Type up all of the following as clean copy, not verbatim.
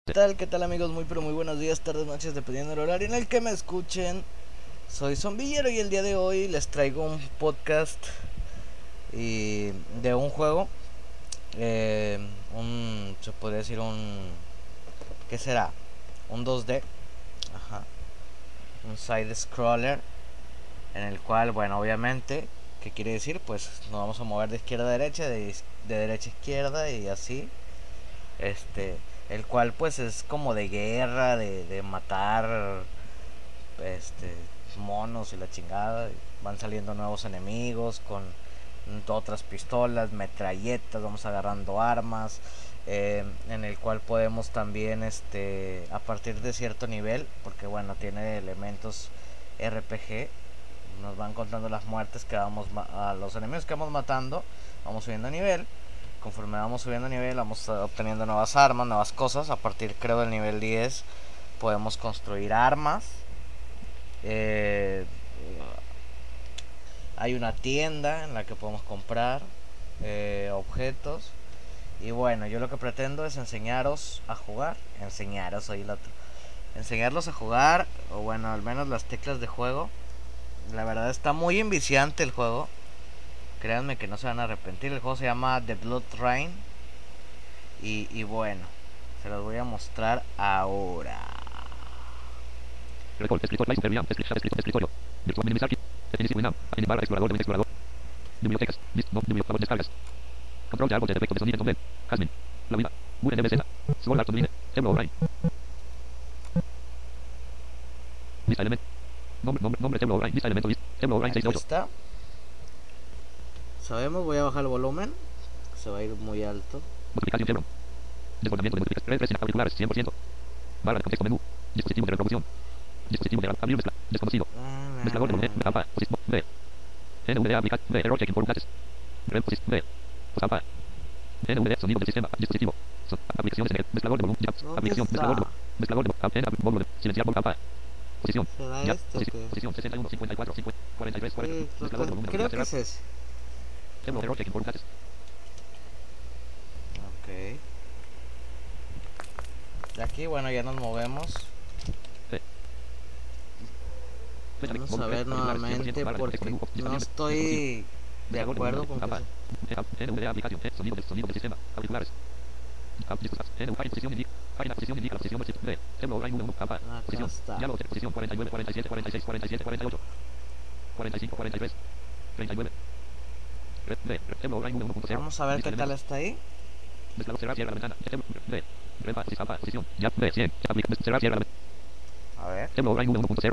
¿Qué tal amigos? Muy pero muy buenos días, tardes, noches, dependiendo del horario en el que me escuchen. Soy Zombillero y el día de hoy les traigo un podcast de un juego. Se podría decir ¿qué será? Un 2D. Ajá. Un side scroller. En el cual, bueno, obviamente, ¿qué quiere decir? Pues nos vamos a mover de izquierda a derecha, de derecha a izquierda y así. El cual pues es como de guerra, de matar este monos y la chingada. Van saliendo nuevos enemigos con otras pistolas, metralletas, vamos agarrando armas. En el cual podemos también a partir de cierto nivel, porque bueno, tiene elementos RPG, nos van contando las muertes que vamos a los enemigos que vamos matando, vamos subiendo nivel. Conforme vamos subiendo nivel, vamos obteniendo nuevas armas, nuevas cosas. A partir, creo, del nivel 10 podemos construir armas. Hay una tienda en la que podemos comprar objetos. Y bueno, yo lo que pretendo es enseñaros a jugar. Enseñaros, soy el otro. Enseñarlos a jugar, o bueno, al menos las teclas de juego. La verdad está muy enviciante el juego. Créanme que no se van a arrepentir. El juego se llama The Blood Rain. Y bueno, se los voy a mostrar ahora. Bibliotecas. Descargas. Control de árbol de efectos de sonido. Jasmine. La vida. Muy NBZ. Sword Art Online. Ebro Online. Lista element. Nombre Ebro Online. Lista elemento list. Ebro Online 6 de 8. Está. Sabemos, voy a bajar el volumen. Se va a ir muy alto. Multiplicación Ebro. Desbordamiento de multiplicación. Redes auriculares 100%. Barra de contexto menú. Dispositivo de reproducción. Dispositivo de abrir mezcla. Desconocido. Mezclador de volumen. Mapa. Posición. B. NVDA aplicar. B. Error checking for gadgets. Rem posición. B. Posapa. NVDA sonido del sistema. Dispositivo. Aplicaciones en el mezclador de volumen. Aplicación. Mezclador de volumen. Silenciar volumen. Posición. ¿Será Posición 61, 54, 50, 43, 40. Mezclador de volumen. Creo que es ese. Error checking for gadgets. Ok. De aquí, bueno, ya nos movemos. Vamos a ver nuevamente porque no estoy de acuerdo con que NVDA aplicación. Sonido del sistema. Auriculares. Posición indica. Página posición indica la posición de Ebro Online 1. Posición. Ya lo posición 49, 47, 46, 47, 48. 45, 43. 39. Ebro Online 1.0. vamos a ver qué tal está ahí. Mezclador cerrar cierra la ventana. B. Posición. Ya B. 100. Cerrar cierra la ventana. A ver. Ebro Online 1.0.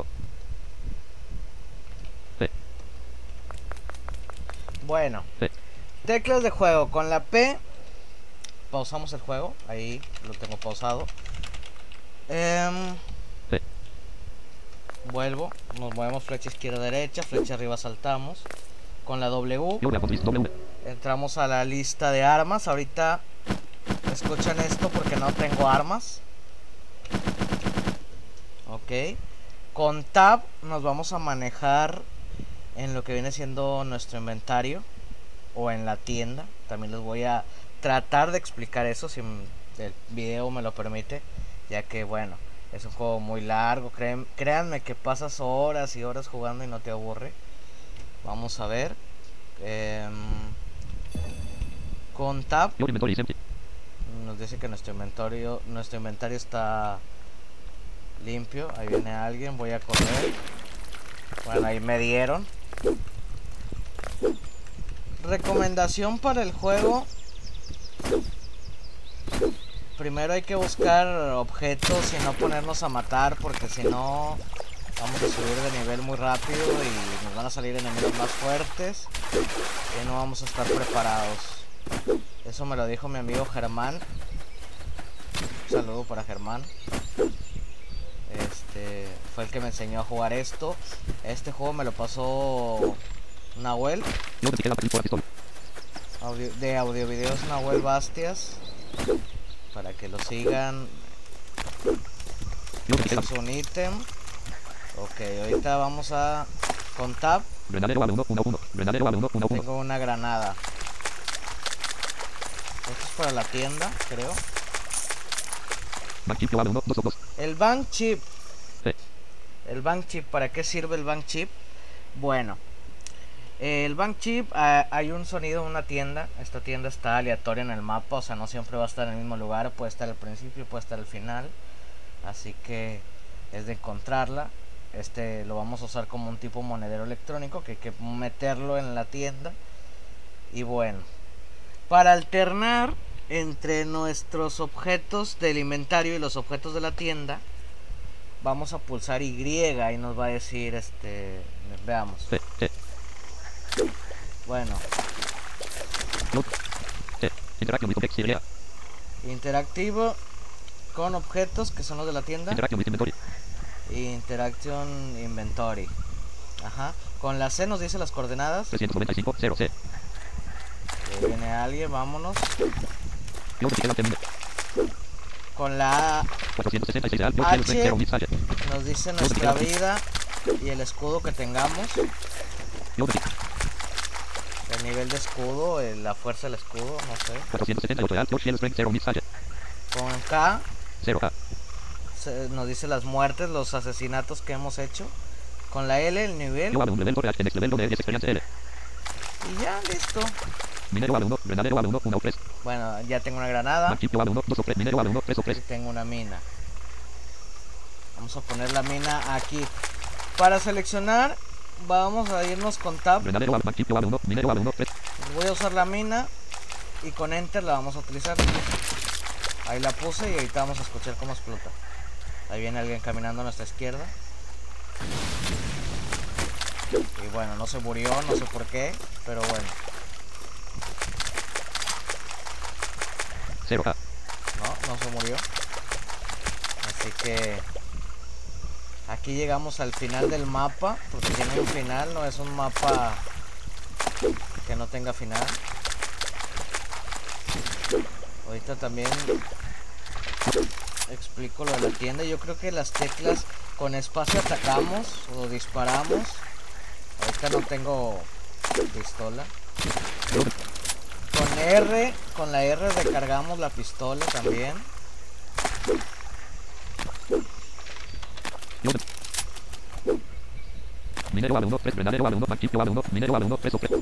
Bueno. Teclas de juego. Con la P pausamos el juego. Ahí lo tengo pausado. Vuelvo. Nos movemos flecha izquierda derecha. Flecha arriba saltamos. Con la W entramos a la lista de armas. Ahorita escuchan esto porque no tengo armas. Ok. Con Tab nos vamos a manejar en lo que viene siendo nuestro inventario o en la tienda. También les voy a tratar de explicar eso si el video me lo permite, ya que bueno, es un juego muy largo. Créanme que pasas horas y horas jugando y no te aburre. Vamos a ver. Con Tab nos dice que nuestro inventario está limpio. Ahí viene alguien, voy a correr. Bueno, ahí me dieron. Recomendación para el juego: primero hay que buscar objetos y no ponernos a matar, porque si no vamos a subir de nivel muy rápido y nos van a salir enemigos más fuertes y no vamos a estar preparados. Eso me lo dijo mi amigo Germán. Un saludo para Germán. Fue el que me enseñó a jugar esto. Este juego me lo pasó Nahuel. De audio videos Nahuel Bastias. Para que lo sigan. Es un ítem. Ok, ahorita vamos a... Con Tab tengo una granada. Esto es para la tienda, creo. Bank chip global 1, 2 o 2. El bank chip. Sí. El bank chip, ¿para qué sirve el bank chip? Bueno, el bank chip, hay un sonido en una tienda. Esta tienda está aleatoria en el mapa, o sea, no siempre va a estar en el mismo lugar. Puede estar al principio, puede estar al final. Así que es de encontrarla. Lo vamos a usar como un tipo monedero electrónico que hay que meterlo en la tienda. Y bueno, para alternar entre nuestros objetos del inventario y los objetos de la tienda, vamos a pulsar Y y nos va a decir, veamos. Sí, sí. Bueno, Sí. Interaction with objects, CLA. interactivo con objetos que son los de la tienda. Interaction with inventory. Interaction inventory. Ajá. Con la C nos dice las coordenadas. 395, 0, C. Viene alguien, vámonos. Yo te quedan temible. Con la A 466 de alto, H 0 mil sale. nos dice nuestra vida y el escudo que tengamos. Yo te El nivel de escudo, la fuerza del escudo, no sé. 478 de alto, Shell Strength 0 mil sale. Con K 0A. nos dice las muertes, los asesinatos que hemos hecho. Con la L el nivel. Yo hablo un level correal, next level donde es experiencia L. Y ya, listo. Minero hablo 1, granadero hablo 1, 1 o 3. Bueno, ya tengo una granada. Bank chip yo hablo 1, 2 o 3, minero hablo 1, 3 o Y 3. tengo una mina. Vamos a poner la mina aquí. Para seleccionar, vamos a irnos con Tab. Granadero hablo, bank chip yo hablo 1, minero hablo 1, 3. Voy a usar la mina y con Enter la vamos a utilizar. Ahí la puse y ahorita vamos a escuchar cómo explota. Ahí viene alguien caminando a nuestra izquierda. Y bueno, no se murió, no sé por qué, pero bueno. 0A. No se murió. Así que aquí llegamos al final del mapa, porque tiene un final, no es un mapa que no tenga final. Ahorita también explico lo de la tienda. Yo creo que las teclas con espacio atacamos o disparamos. Ahorita no tengo pistola. Con R, con la R recargamos la pistola también. Minero hablo 1, 3, granadero hablo 1, bank chip yo hablo 1, minero hablo 1, 3 o 3.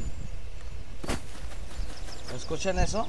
¿Escuchan eso?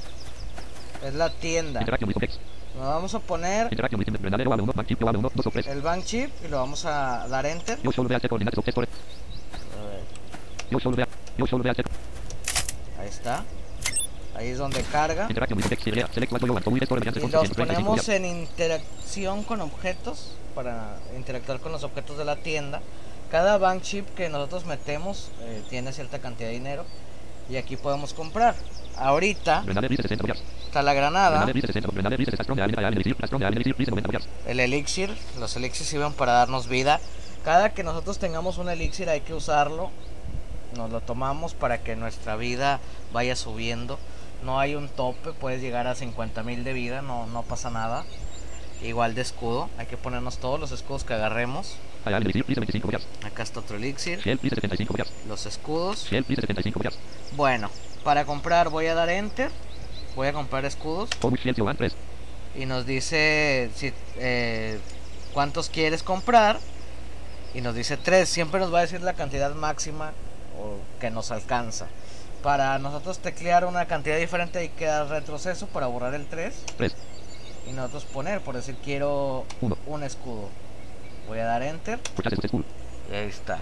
Es la tienda. Interaction with objects. Nos vamos a poner Interaction with granadero hablo 1, bank chip yo hablo 1, 2 o 3. el bank chip y lo vamos a dar Enter. Yo solo vea coordinadas of correct. A ver, Yo solo vea check. ahí está. Ahí es donde carga. Interaction with objects, CLA. Select what you want. With tolerance Y con los 135 ponemos ya. en interacción con objetos, para interactuar con los objetos de la tienda. Cada bank chip que nosotros metemos tiene cierta cantidad de dinero y aquí podemos comprar. Ahorita Granadero 60 yards. está la granada, Granadero 60, granadero 60, strong alien, elixir, strong alien, elixir, 90 yards. el elixir. Los elixirs sirven para darnos vida. Cada que nosotros tengamos un elixir hay que usarlo. Nos lo tomamos para que nuestra vida vaya subiendo. No hay un tope, puedes llegar a 50,000 de vida, no pasa nada. Igual de escudo, hay que ponernos todos los escudos que agarremos. Alien, elixir, 25 yards. Acá está otro elixir, Shell, 75 yards. los escudos. Shell, 75 yards. Bueno, para comprar voy a dar Enter. Voy a comprar escudos. How much shells you want? 3. Y nos dice si, cuántos quieres comprar. Y nos dice 3. Siempre nos va a decir la cantidad máxima o que nos alcanza. Para nosotros teclear una cantidad diferente hay que dar retroceso para borrar el 3. 3. Y nosotros poner, por decir quiero Uno. un escudo. Voy a dar Enter. Purchase successful. Y ahí está.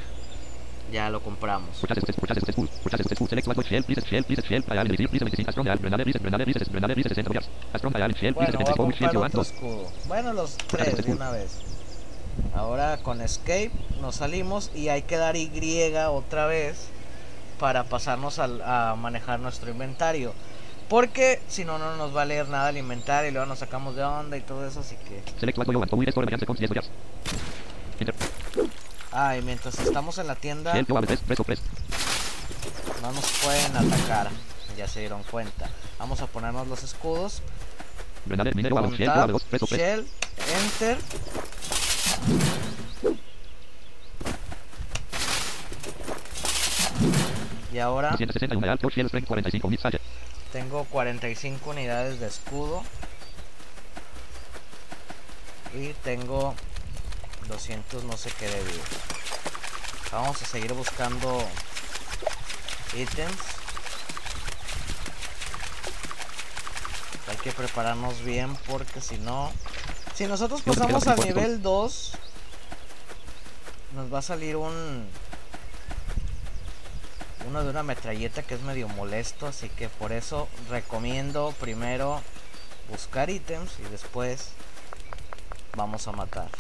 Ya lo compramos. Purchase successful. Purchase successful. Purchase successful. Select what shell, please, shell, please, shell. Alien, elixir, 25. Strong alien, granadero, 60 yards. Strong alien, shell, please, Bueno, voy a 75. How much shells you comprar want? otro 2. escudo. Bueno, los 3 de una vez. Ahora con Escape nos salimos y hay que dar Y otra vez para pasarnos a manejar nuestro inventario. Porque si no, no nos va a leer nada el inventario y luego nos sacamos de onda y todo eso, así que... Select what you want. How much score seconds, 10 yards. Enter. Ah, y mientras estamos en la tienda Shell, yo hablo 3, 3 o 3. no nos pueden atacar. Ya se dieron cuenta. Vamos a ponernos los escudos. Granadero, minero, hablo, Con shell, yo Tab, hablo 2, 3 o 3. Shell, Enter. Y ahora 261 alto, shell, strength 45 mil sale. tengo 45 unidades de escudo. Y tengo 200 no sé qué de vida. Vamos a seguir buscando ítems. Hay que prepararnos bien porque si no... Si nosotros pasamos al nivel 2, nos va a salir uno de una metralleta que es medio molesto. Así que por eso recomiendo primero buscar ítems y después vamos a matar.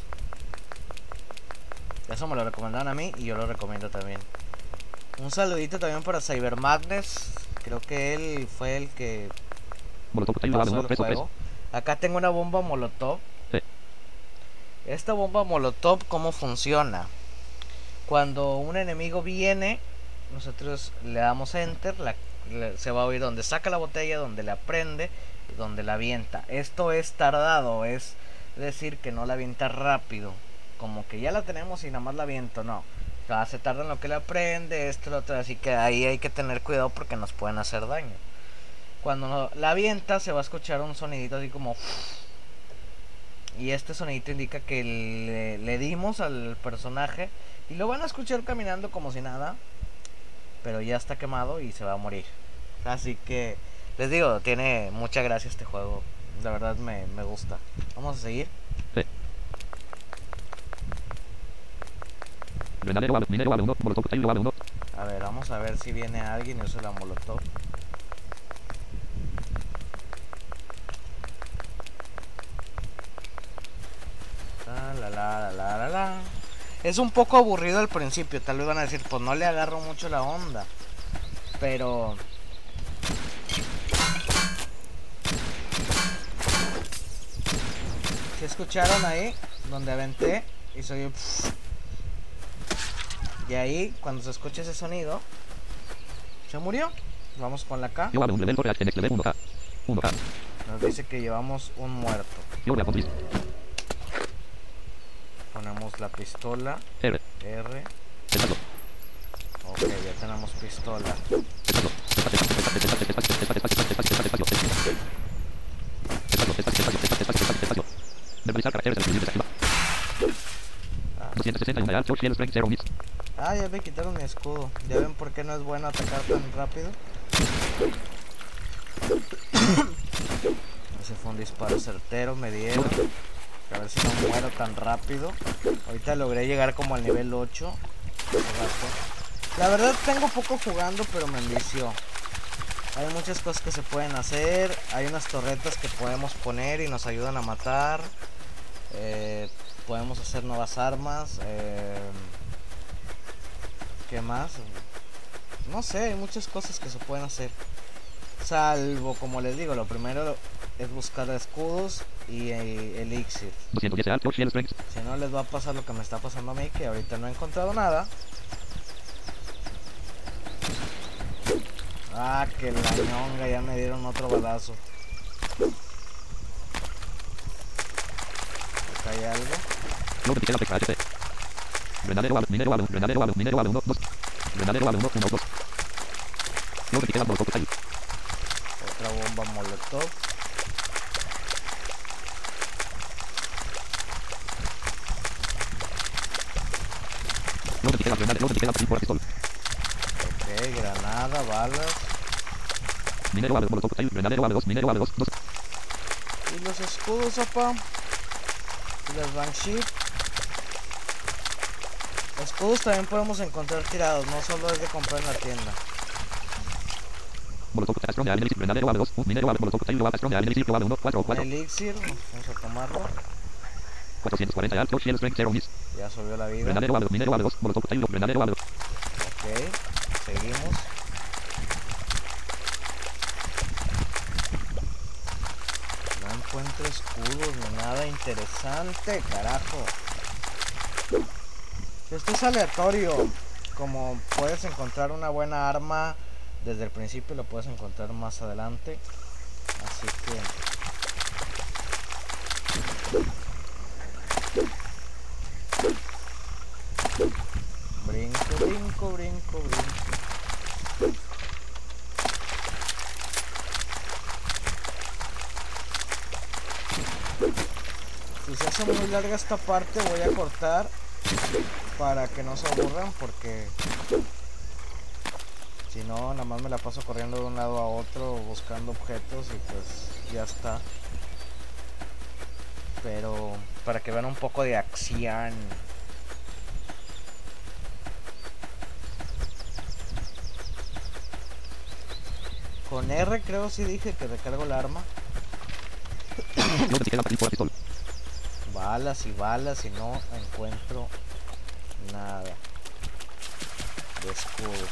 Eso me lo recomendaron a mí y yo lo recomiendo también. Un saludito también para Cybermadness. Creo que él fue el que pasó el juego. Acá tengo una bomba molotov. Sí. Esta bomba molotov, ¿cómo funciona? Cuando un enemigo viene, nosotros le damos enter, se va a oír donde saca la botella, donde la prende, donde la avienta. Esto es tardado, es decir que no la avienta rápido. Como que ya la tenemos y nada más la aviento, no. O sea, se tarda en lo que la prende, esto, lo otro, así que ahí hay que tener cuidado porque nos pueden hacer daño. Cuando la avienta se va a escuchar un sonidito así como... Y este sonidito indica que le dimos al personaje y lo van a escuchar caminando como si nada, pero ya está quemado y se va a morir. Así que les digo, tiene mucha gracia este juego. La verdad me gusta. Vamos a seguir. Sí. A ver, vamos a ver si viene alguien y usa la molotov. La. Es un poco aburrido al principio. Tal vez van a decir, pues no le agarro mucho la onda. Pero... ¿sí escucharon ahí? Donde aventé y soy... Y ahí, cuando se escucha ese sonido, se murió. Vamos con la K. Nos dice que llevamos un muerto. Ponemos la pistola. R. Ok, ya tenemos pistola. Ah, ya me quitaron mi escudo. ¿Ya ven por qué no es bueno atacar tan rápido? Ese fue un disparo certero, me dieron. A ver si no muero tan rápido. Ahorita logré llegar como al nivel 8. La verdad tengo poco jugando, pero me envició. Hay muchas cosas que se pueden hacer. Hay unas torretas que podemos poner y nos ayudan a matar. Podemos hacer nuevas armas. ¿Qué más? No sé, hay muchas cosas que se pueden hacer. Salvo, como les digo, lo primero es buscar escudos y elixir. Si no, les va a pasar lo que me está pasando a mí, que ahorita no he encontrado nada. Ah, que la ñonga, ya me dieron otro balazo. Acá hay algo. Otra bomba molotov. Ok, granada, balas. Y los escudos, apa. Y las banshee. Escudos también podemos encontrar tirados, no solo es de comprar en la tienda. Elixir, vamos a tomarlo. 440 ya subió la vida. Ok, seguimos. No encuentro escudos ni nada interesante, carajo. Esto es aleatorio. Como puedes encontrar una buena arma desde el principio, lo puedes encontrar más adelante. Así que... brinco. Si se hace muy larga esta parte voy a cortar para que no se aburran, porque si no nada más me la paso corriendo de un lado a otro buscando objetos y pues ya está. Pero para que vean un poco de acción. Con R creo sí dije que recargo el arma. Balas y balas y no encuentro nada de escudos.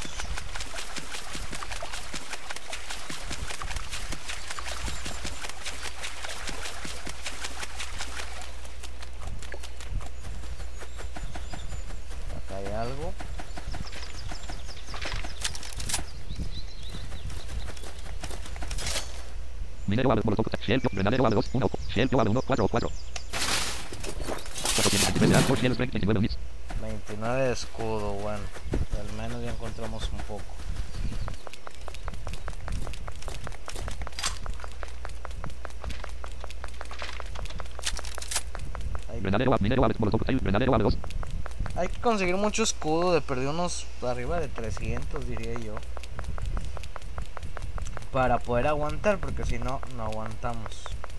Acá hay algo. Minero abre, molotov, shell, granadero abre 2, 1, shell, abre 1, 4, 4. 423 de alto, shell, strength, 29 units. 29 de escudo, bueno, al menos ya encontramos un poco. Granadero abre, minero abre, molotov, granadero abre 2. Hay que conseguir mucho escudo, de perder unos arriba de 300 diría yo, para poder aguantar, porque si no, no aguantamos.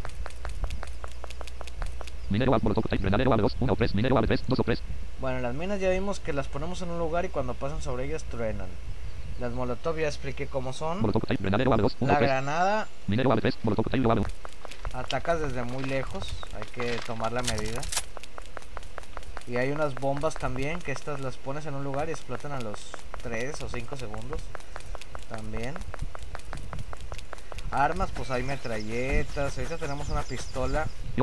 Minero abre, molotov, granadero abre 2, 1 o 3, minero abre 3, 2 o 3. Bueno, las minas ya vimos que las ponemos en un lugar y cuando pasan sobre ellas truenan. Las molotov ya expliqué cómo son. Molotov, granadero abre 2, 1 o La 3. granada Minero abre 3, molotov, abre 1. atacas desde muy lejos, hay que tomar la medida. Y hay unas bombas también, que estas las pones en un lugar y explotan a los 3 o 5 segundos. También. Armas, pues hay metralletas. Ahorita tenemos una pistola,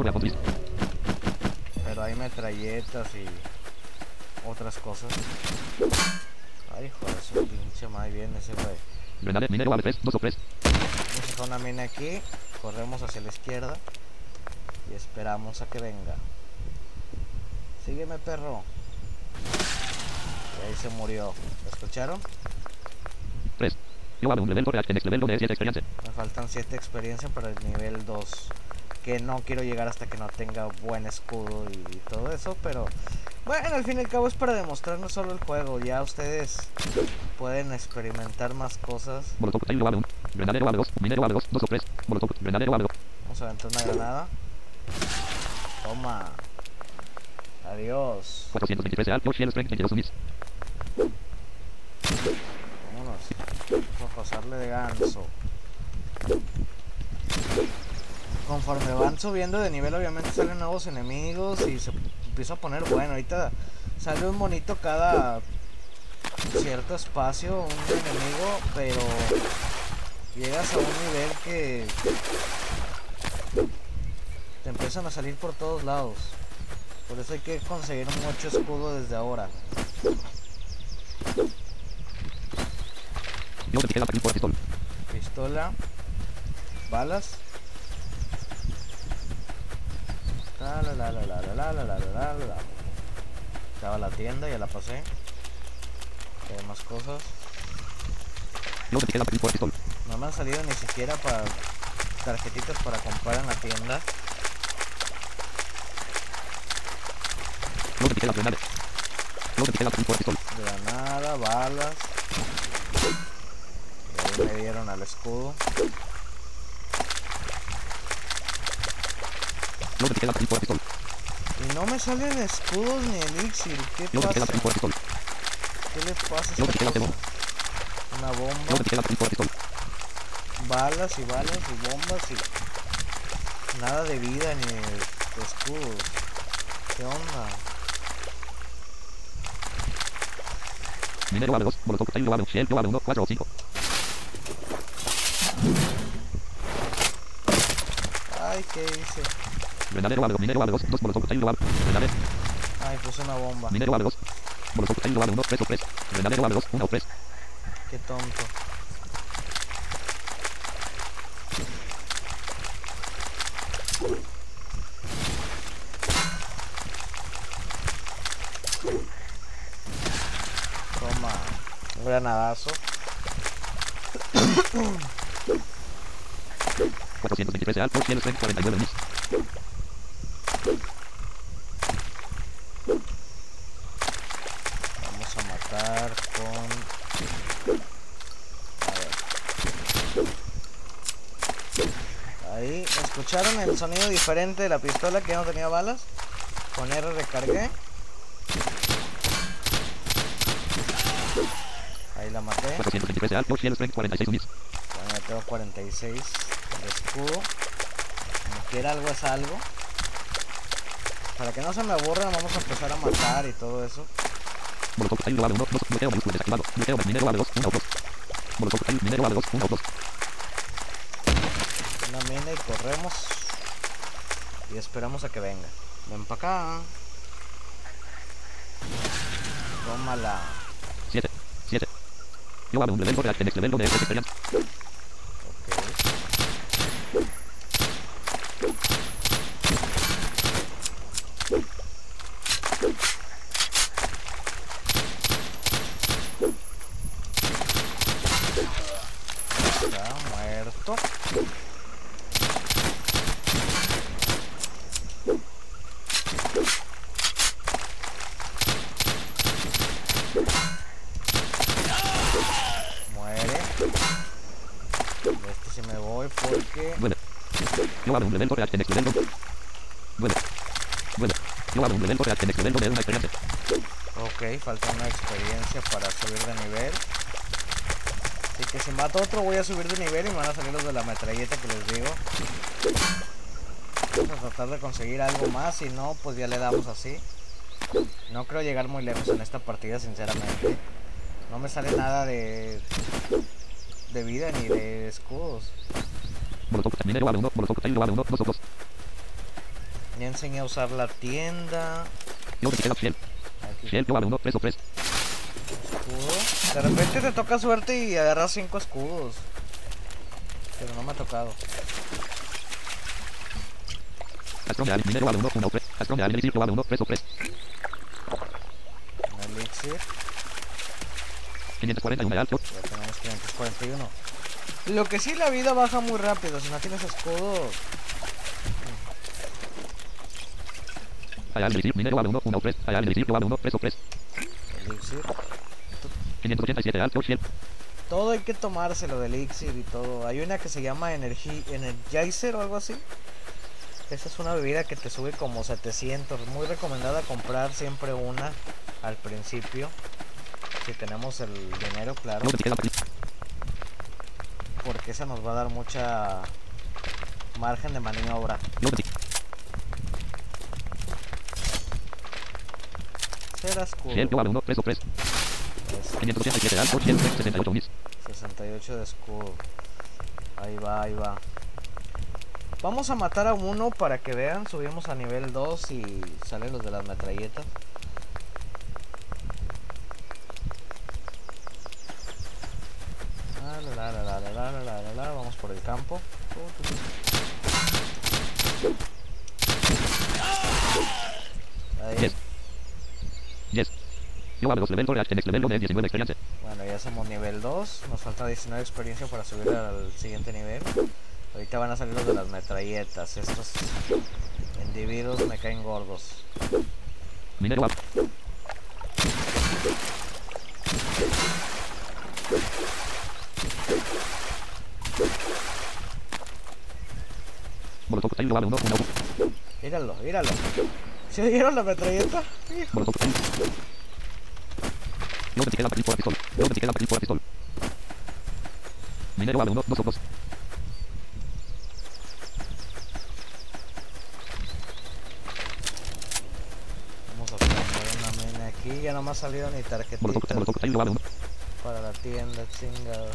pero hay metralletas y otras cosas. Ay, hijo de su pinche madre, viene ese güey. Granadero, minero abre 3, 2 o 3. Vamos a una mina aquí, corremos hacia la izquierda y esperamos a que venga. Sígueme, perro. Y ahí se murió. ¿Lo escucharon? 3. Yo abre un level for next level 7 experiencia. Me faltan 7 experiencia para el nivel 2. Que no quiero llegar hasta que no tenga buen escudo y todo eso, pero bueno, al fin y al cabo es para demostrarnos solo el juego. Ya ustedes pueden experimentar más cosas. Molotov, abre 1. Granadero abre 2, minero abre 2, 2 o 3. Molotov, granadero abre 2. Vamos a aventar una granada. Toma. Adiós. 423 de alto, shell, strength, 22 units. Vámonos. Vamos a pasarle de ganso. Conforme van subiendo de nivel, obviamente salen nuevos enemigos y se empieza a poner bueno. Ahorita sale un monito cada cierto espacio, un enemigo, pero llegas a un nivel que te empiezan a salir por todos lados. Por eso hay que conseguir mucho escudo desde ahora. Pistola. Balas. Estaba la tienda, ya la pasé. Hay más cosas. No me han salido ni siquiera para tarjetitas para comprar en la tienda. Granada, balas. Y ahí me dieron al escudo. Y no me salen escudos ni elixir. ¿Qué pasa? ¿Qué le pasa a esta cosa? Una bomba. Balas y balas y bombas y nada de vida ni de escudos. ¿Qué onda? Minero abre 2, molotov, abre shell, abre 1, 4 o 5. Ay, ¿qué hice? Granadero abre 2, minero abre 2, 2 molotov, abre, granadero. Ay, puse una bomba. Minero abre 2, molotov, abre 1, 3 o 3. Granadero abre 2, 1 o 3. Qué tonto. Toma, un granadazo. 423 de alto, shell, strength, 49 units. ¿Escucharon el sonido diferente de la pistola que ya no tenía balas? Con R recargué. Ahí la maté. 423 de alto, Shield Strength 46 units. Bueno, ya tengo 46 de escudo. Como quiera, algo es algo. Para que no se me aburran, vamos a empezar a matar y todo eso. Molotov cocktail global 1, 2, bloqueo mayúsculo desactivado. Bloqueo minero global 2, 1 o 2. Molotov cocktail minero global 2, 1 o 2. Una mina y corremos. Y esperamos a que venga. Ven para acá. Tómala. 7. Yo hago un level for next level de experience. Está muerto. Muere. Este sí me voy porque... Duele. Yo hago un level for next level. Duele. Yo hago un level for next level de una experiencia. Ok, falta una experiencia para subir de nivel. Así que si mato otro voy a subir de nivel y me van a salir los de la metralleta que les digo. Vamos a tratar de conseguir algo más, si no pues ya le damos así. No creo llegar muy lejos en esta partida, sinceramente. No me sale nada de vida ni de escudos. Molotov minero global 1, Molotov cocktail global 1, 2 o 2. Ya enseñé a usar la tienda. Yo te queda Shield. Aquí. Shield global 1, 3 o 3. Escudo. De repente te toca suerte y agarras 5 escudos. Pero no me ha tocado. Astron de Alice minero global 1, 1 o 3. Astron de Alice elixir global 1, 3 o 3. Un elixir. 541 de alto. Ya tenemos 541. Lo que sí, la vida baja muy rápido. Si no tienes escudo. Hay elixir minero global 1, 1 o 3. Hay elixir global 1, 3 o 3. Elixir. 587 de alto, Shield. Todo hay que tomárselo de elixir y todo. Hay una que se llama Energizer o algo así. Esa es una bebida que te sube como 700. Muy recomendada comprar siempre una al principio. Si tenemos el dinero, claro. Yo te queda aquí. Porque esa nos va a dar mucha margen de maniobra. Yo te Será escudo. Shield global 1, 3 o 3. 587 de alto, Shield 68 units. 68 de escudo. Ahí va, ahí va. Vamos a matar a uno para que vean. Subimos a nivel 2 y salen los de las metralletas. Vamos por el campo. Ahí. Yes. Yo hago 2 level for next level de 19 experiencia. Bueno, ya somos nivel 2. Nos falta 19 experiencia para subir al siguiente nivel. Ahorita van a salir los de las metralletas. Estos individuos me caen gordos. Minero global. Molotov cocktail global 1, 1 o 2. Míralo, míralo. ¿Se oyeron la metralleta? Hijo. Molotov cocktail. Yo te queda por la pistola. Yo te queda por la pistola. Minero global 1, 2 o 2. Vamos a poner una mina aquí. Ya no me ha salido ni tarjetita Molotov cocktail global 1. para la tienda, chingado.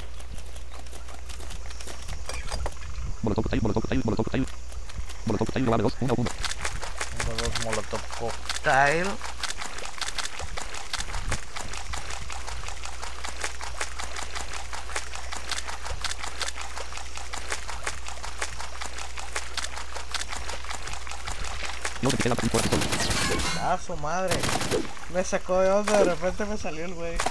Molotov cocktail global 2, 1 o 1. Tengo 2 molotov cocktail. Yo te queda por la pistola. Ah, su madre. Me sacó de onda, de repente me salió el güey.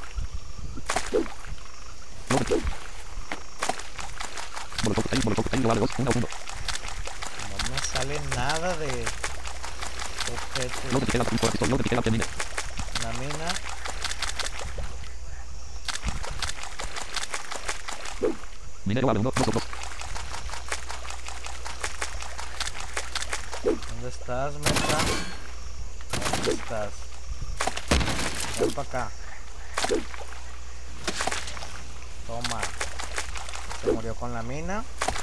Molotov cocktail global 2, 1 o 1. No me sale nada de objetos. Yo te queda por la pistola. Yo te queda por mina. Una mina. Minero global 1, 2 o 2. ¿Dónde estás, Mecha? ¿Dónde estás? Ven para acá. Toma. Se murió con la mina.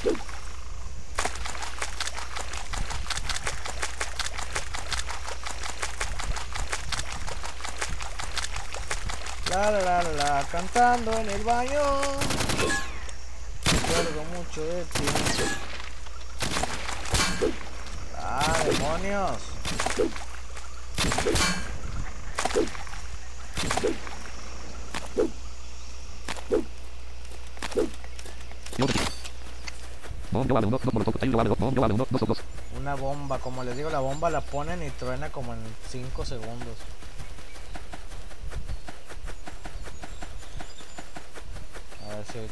La, cantando en el baño. Recuerdo mucho de ti. Ah, demonios. Una bomba, como les digo, la bomba la ponen y truena como en 5 segundos. A ver si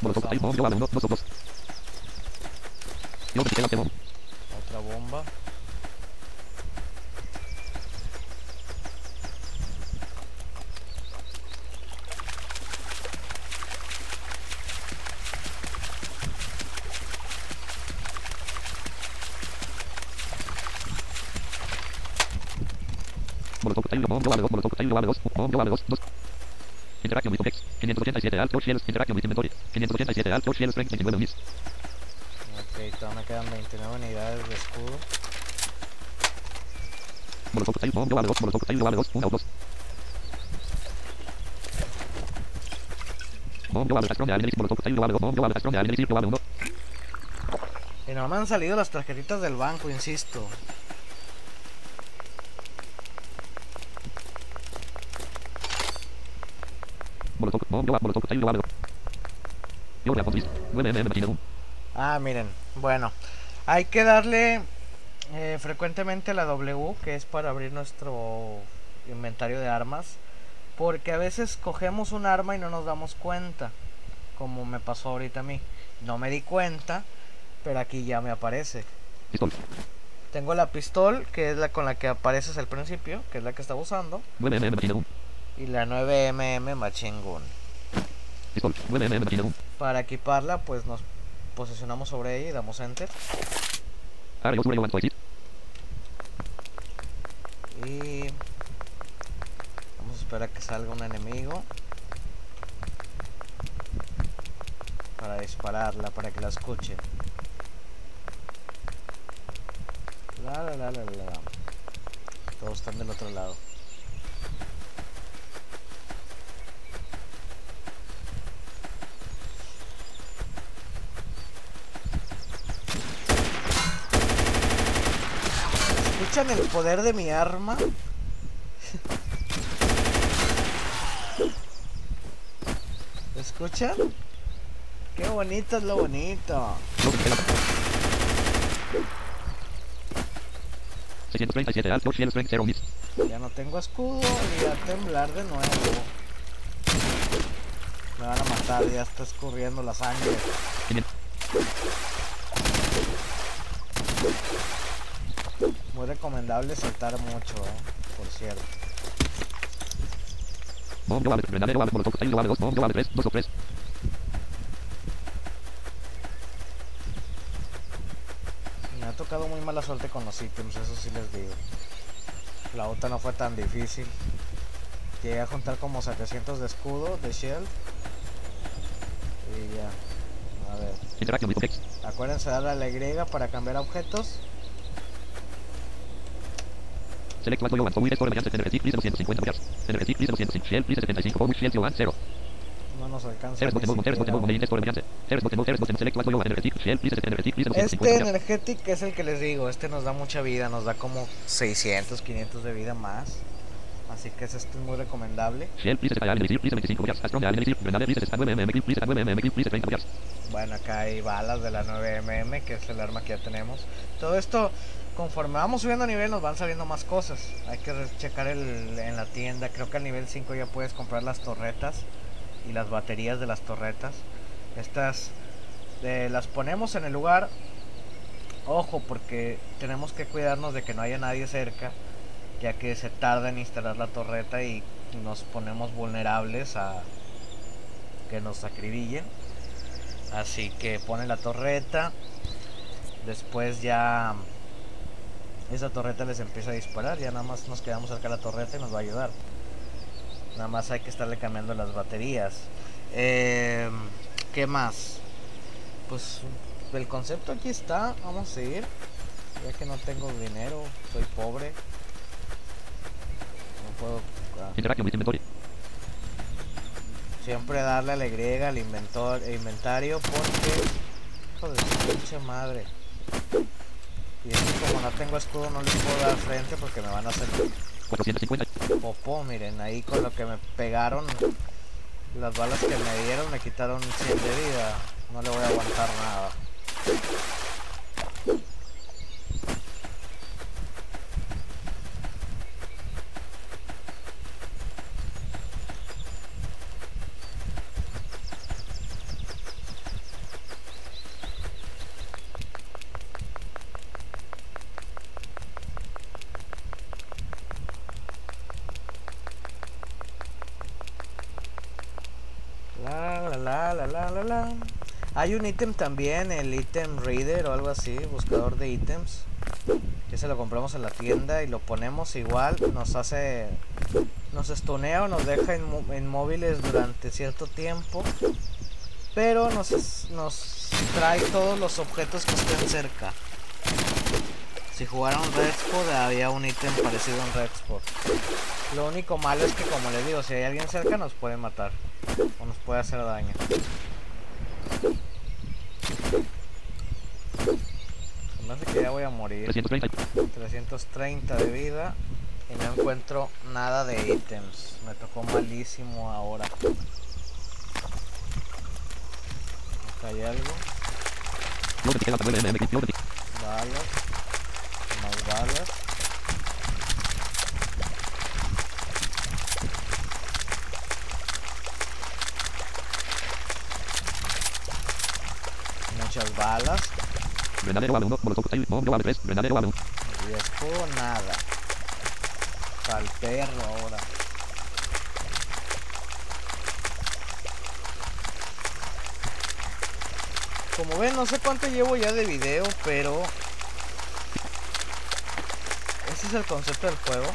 otra bomba. Interaction with objects. 587 alt shells. Interaction with inventory. 587 alt shells strength 29 miss. Ok, todavía me quedan 29 unidades de escudo. Molotov cocktail bomb global 2. Molotov cocktail global 2. 1 o 2. Bomb global strong enemy. Molotov cocktail global 2. Bomb global strong enemy. Global 1. Y no me han salido las tarjetitas del banco, insisto. Ah, miren, bueno, hay que darle frecuentemente a la W, que es para abrir nuestro inventario de armas, porque a veces cogemos un arma y no nos damos cuenta, como me pasó ahorita a mí. No me di cuenta, pero aquí ya me aparece. Pistol. Tengo la pistol, que es la con la que apareces al principio, que es la que estaba usando. 9mm Machine Gun. Y la 9mm Machine Gun. Pistol. 9mm Machine Gun. Para equiparla, pues nos posicionamos sobre ella y damos enter. Y vamos a esperar a que salga un enemigo para dispararla, para que la escuchen. La. Todos están del otro lado. ¿Escuchan el poder de mi arma? ¿Escuchan? Qué bonito es lo bonito. 637 alt shell strength 0 miss. Ya no tengo escudo y a temblar de nuevo. Me van a matar, ya está escurriendo la sangre. Muy recomendable saltar mucho, por cierto. Bomb global, grenade global, molotov cocktail global 2, bomb global 3, 2 o 3. Me ha tocado muy mala suerte con los ítems, eso sí les digo. La otra no fue tan difícil. Llegué a juntar como 700 de escudo, de shield. Y ya. A ver. Interaction with objects. Acuérdense de darle a la Y para cambiar objetos. Select what you want. Forward score mediante NRC, please 250 meters. NRC, please 205. Shell, please 75. Forward shell, you want 0. No nos alcanza. Select what you want. NRC, shell, please 250 Este meters. energetic es el que les digo. Este nos da mucha vida. Nos da como 600, 500 de vida más. Así que este es muy recomendable. Shell, please 25 meters. Strong enemy, grenade, please 9mm, please 9mm, please 30 meters. Bueno, acá hay balas de la 9mm, que es el arma que ya tenemos. Todo esto, conforme vamos subiendo a nivel, nos van saliendo más cosas. Hay que checar en la tienda. Creo que al nivel 5 ya puedes comprar las torretas y las baterías de las torretas. Estas las ponemos en el lugar. Ojo, porque tenemos que cuidarnos de que no haya nadie cerca, ya que se tarda en instalar la torreta y nos ponemos vulnerables a que nos acribillen. Así que pone la torreta, después ya esa torreta les empieza a disparar. Ya nada más nos quedamos cerca de la torreta y nos va a ayudar. Nada más hay que estarle cambiando las baterías. ¿Qué más? Pues el concepto aquí está. Vamos a seguir. Ya que no tengo dinero, soy pobre. No puedo... Interaction with inventory. Siempre darle a la Y al inventario porque... Hijo de su pinche madre. Y es que como no tengo escudo no les puedo dar frente porque me van a hacer 450. popó. Miren, ahí con lo que me pegaron, las balas que me dieron me quitaron 100 de vida. No le voy a aguantar nada. Hay un ítem también, el ítem reader o algo así, buscador de ítems, que se lo compramos en la tienda y lo ponemos igual, nos estunea o nos deja inmóviles durante cierto tiempo, pero nos trae todos los objetos que estén cerca. Si jugaron Redspot había un ítem parecido en Redspot. Lo único malo es que, como les digo, si hay alguien cerca nos puede matar o nos puede hacer daño. Se me hace que ya voy a morir. 330 de vida y no encuentro nada de ítems. Me tocó malísimo ahora. Acá hay algo. Balas. Más balas. Muchas balas. Y escudo nada. Al perro ahora. Como ven, no sé cuánto llevo ya de video, pero ese es el concepto del juego.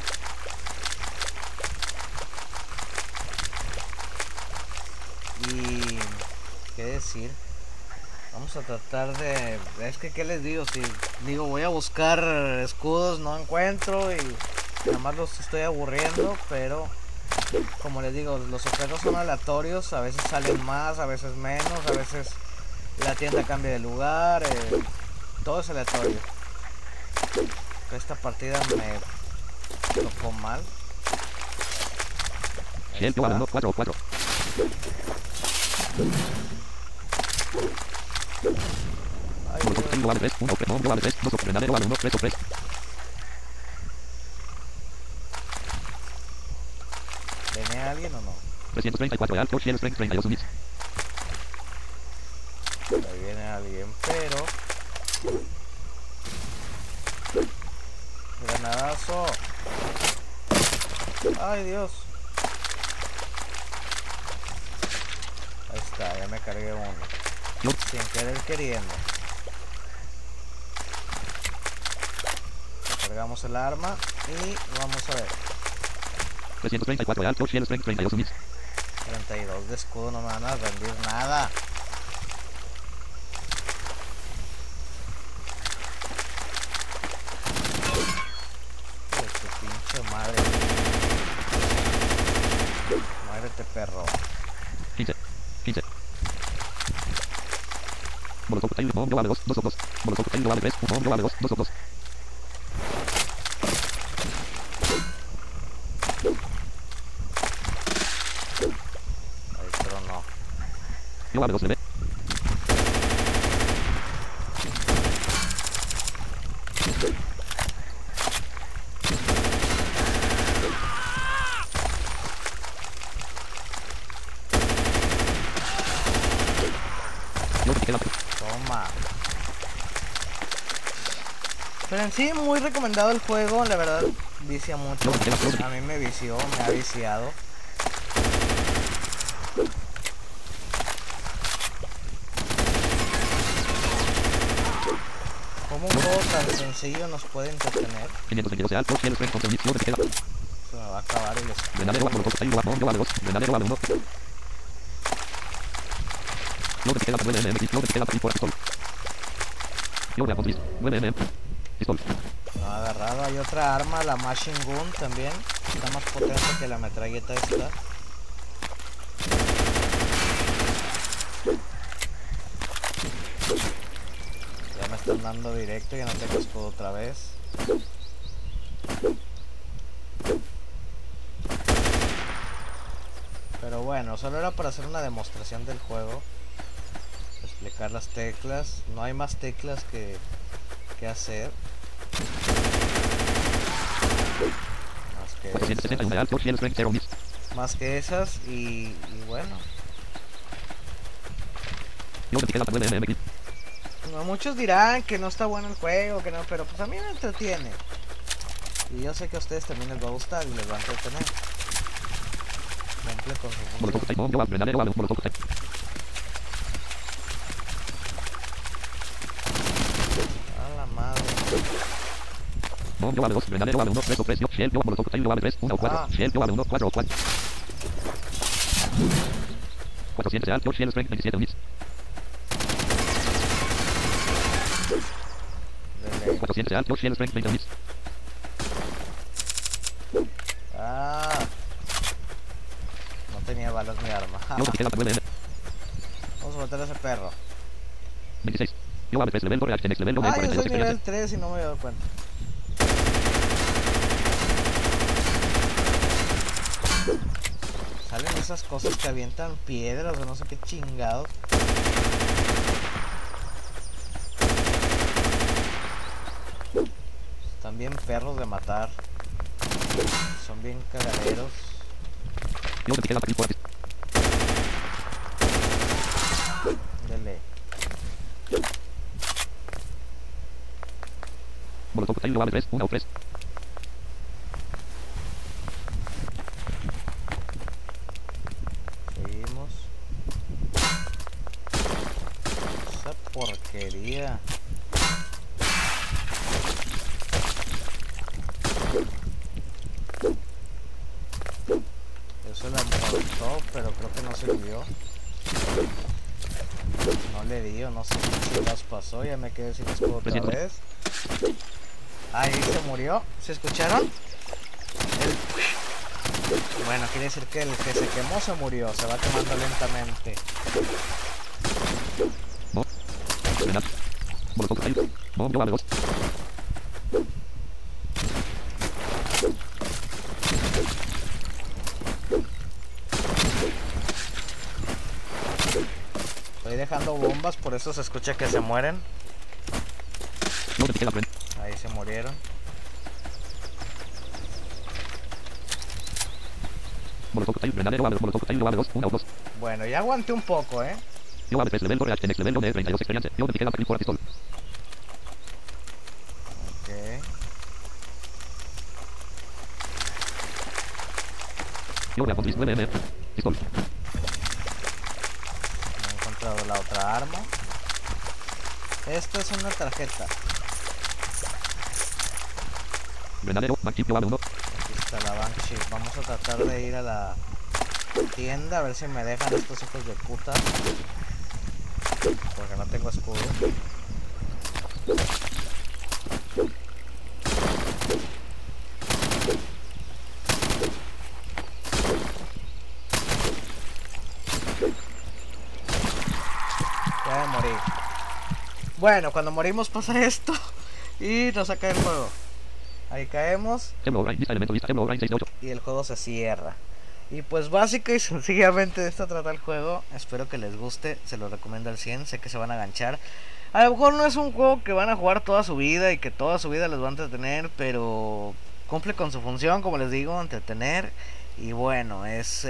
Y qué decir, vamos a tratar de... Es que qué les digo, si digo voy a buscar escudos no encuentro y nada más los estoy aburriendo, pero como les digo, los objetos son aleatorios, a veces salen más, a veces menos, a veces la tienda cambia de lugar, todo es aleatorio. Esta partida me tocó mal. Ay, ¿viene alguien o no? 334 de alto, Shell Strength 32 units. Ahí viene alguien, pero... Granadazo. Ay, Dios. Ahí está, ya me cargué uno. No. Sin querer queriendo. Cargamos el arma y vamos a ver. 334 de alto, Shell Strength 32 units. 32 de escudo, no me van a rendir nada. Madre. Muérete, perro. 15. Molotov cocktail, bomb global 2 of 2. Molotov cocktail global 3, bomb global 2 of 2. Ahí tronó. Global 2 leve. Toma. Pero en sí, muy recomendado el juego, la verdad, vicia mucho. A mí me vició, me ha viciado. ¿Cómo un juego tan sencillo nos puede entretener? 522 alto, cielo, strength, control, mix, load, queda. Se me va a acabar el Grenadero, escudo. molotov, ahí, bomb, yo a 2, grenadero, a 1. Load, queda, 9 mm, load, queda, por pistol. Yo voy a poner 9 mm, pistol. No ha agarrado. Hay otra arma, la Machine Gun también. Está más potente que la metralleta esta. Ya me están dando directo, ya no tengo escudo otra vez. Pero bueno, solo era para hacer una demostración del juego. Explicar las teclas. No hay más teclas que hacer. Más que 461 esas. alto, cielo, strength, 0 mix. Más que esas y bueno. Load, queda, 9 mm, No, muchos dirán que no está bueno el juego, que no, pero pues a mí me entretiene. Y yo sé que a ustedes también les va a gustar y les va a entretener. Cumple con su molotov, función. ahí, bomb, yo a grenadero, a 1, molotov, ahí. A la madre. Bomb, yo a 2, grenadero, a 1, 3 o 3, yo, shell, yo, molotov, ahí, yo a 3, 1 o 4, Ah. shell, yo a 1, 4 o 4. 400 alto, shell, strength, 27 mix. Dele. 400 alto, shell, strength, 20 mix. Ah. No tenía balas mi arma. Load, queda, 9 mm, Vamos a matar a ese perro. 26. Yo a 3 level, corre, next level, Ah, yo 42 soy nivel experiencia. 3 y no me he dado cuenta. Salen esas cosas que avientan piedras o no sé qué chingados. Están bien perros de matar. Son bien cagaderos. Yo te queda, por aquí. Dele. Molotov, ahí, yo a 3, 1 o 3. Seguimos. Esa porquería. Eso la molotov, pero creo que no sirvió. No le dio, no sé qué las pasó, ya me quedé sin escudo otra vez. Ahí se murió, ¿se escucharon? Bueno, quiere decir que el que se quemó se murió, se va quemando lentamente. Grenad. Molotov, ahí. Bomb, yo a 2. Estoy dejando bombas, por eso se escucha que se mueren. Load, te queda, friend. Ahí se murieron. Molotov, ahí, grenadero, a 2, molotov, ahí, yo a 2, 1 o 2. Bueno, ya aguanté un poco, Yo a 3 level, corre, next level, 32 experiencia. Yo te queda, por pistol. Ok. Yo voy a poner 9 mm, pistol. No he encontrado la otra arma. Esto es una tarjeta. Grenadero, Maxim, yo a 1. Aquí está la Banshee. Vamos a tratar de ir a la tienda a ver si me dejan estos hijos de puta. Porque no tengo escudo. Ya me morí. Bueno, cuando morimos pasa esto y nos saca el juego. Ahí caemos Herobrine, lista elemento, lista, Herobrine 6 de 8. y el juego se cierra. Y pues básica y sencillamente de esto trata el juego. Espero que les guste, se lo recomiendo al 100, sé que se van a ganchar. A lo mejor no es un juego que van a jugar toda su vida y que toda su vida les va a entretener, pero cumple con su función, como les digo, entretener. Y bueno, es...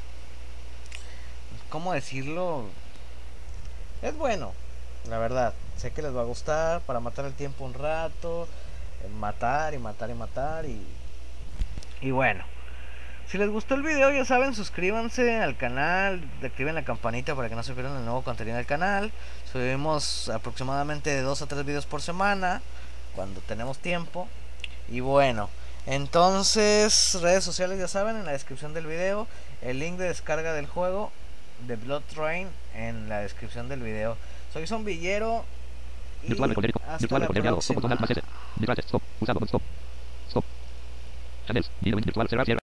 ¿cómo decirlo? Es bueno, la verdad. Sé que les va a gustar para matar el tiempo un rato. Matar y matar y matar y bueno. Si les gustó el video, ya saben, suscríbanse al canal, activen la campanita para que no se pierdan el nuevo contenido del canal. Subimos aproximadamente de 2 a 3 videos por semana, cuando tenemos tiempo. Y bueno, entonces, redes sociales ya saben, en la descripción del video. El link de descarga del juego de Blood Train en la descripción del video. Soy Zombillero y hasta la próxima. Stop. Channels. Virtual cerrar.